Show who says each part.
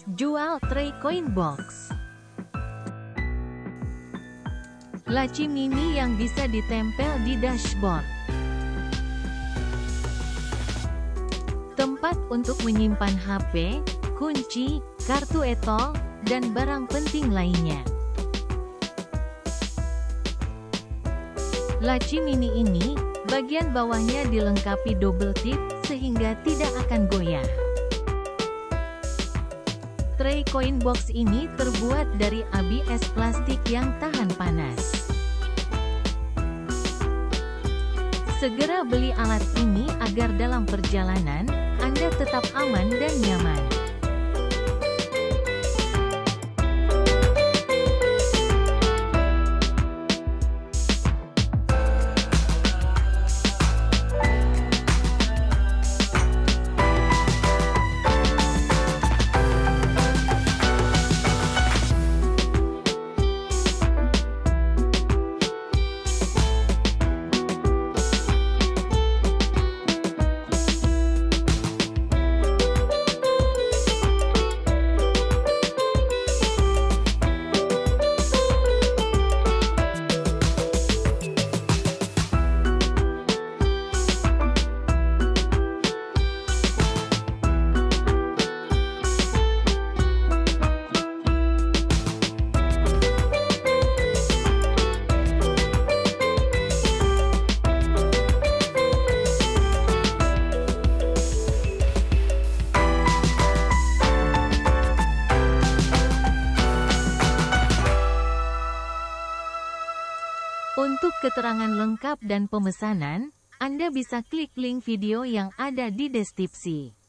Speaker 1: Jual tray coin box. Laci mini yang bisa ditempel di dashboard. Tempat untuk menyimpan HP, kunci, kartu etol, dan barang penting lainnya. Laci mini ini, bagian bawahnya dilengkapi double tip, sehingga tidak akan goyah. Tray coin box ini terbuat dari ABS plastik yang tahan panas. Segera beli alat ini agar dalam perjalanan, Anda tetap aman dan nyaman. Untuk keterangan lengkap dan pemesanan, Anda bisa klik link video yang ada di deskripsi.